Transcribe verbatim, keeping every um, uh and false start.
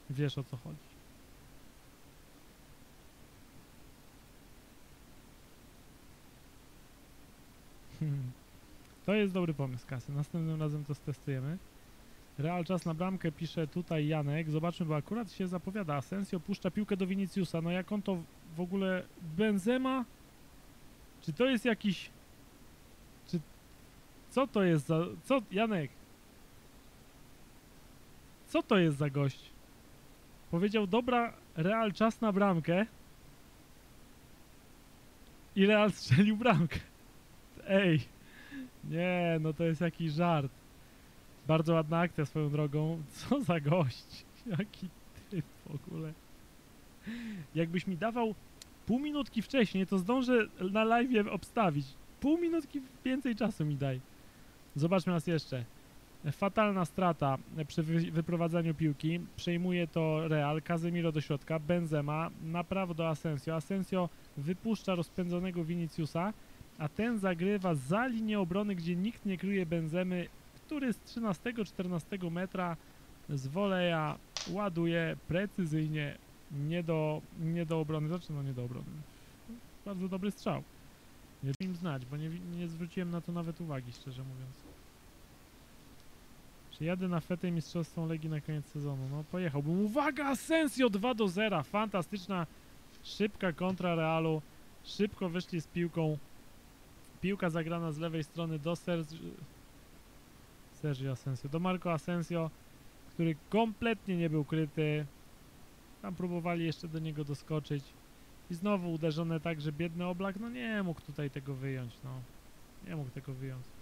Wiesz, o co chodzi. To jest dobry pomysł, Kasy. Następnym razem to stestujemy. Real czas na bramkę, pisze tutaj Janek. Zobaczmy, bo akurat się zapowiada. Asensio puszcza piłkę do Viniciusa. No jak on to w ogóle... Benzema? Czy to jest jakiś... Czy... Co to jest za... Co... Janek? Co to jest za gość? Powiedział, dobra, Real czas na bramkę. I Real strzelił bramkę. Ej. Nie, no to jest jakiś żart. Bardzo ładna akcja swoją drogą. Co za gość. Jaki typ w ogóle. Jakbyś mi dawał pół minutki wcześniej, to zdążę na live obstawić. Pół minutki więcej czasu mi daj. Zobaczmy nas jeszcze. Fatalna strata przy wy wyprowadzaniu piłki. Przejmuje to Real. Casemiro do środka. Benzema. Na prawo do Asensio. Asensio wypuszcza rozpędzonego Viniciusa, a ten zagrywa za linię obrony, gdzie nikt nie kryje Benzemy, który z trzynastego czternastego metra z voleja ładuje precyzyjnie nie do, nie do obrony. Znaczy, no nie do obrony. Bardzo dobry strzał. Nie wiem im znać, bo nie, nie zwróciłem na to nawet uwagi, szczerze mówiąc. Czy jadę na fetę mistrzostwą Legii na koniec sezonu? No pojechałbym. Uwaga! Asensio dwa do zera. Fantastyczna, szybka kontra Realu. Szybko wyszli z piłką. Piłka zagrana z lewej strony do Sergio... Sergio Asensio. Do Marco Asensio, który kompletnie nie był kryty. Tam próbowali jeszcze do niego doskoczyć. I znowu uderzone tak, że biedny Oblak, no nie mógł tutaj tego wyjąć, no. Nie mógł tego wyjąć.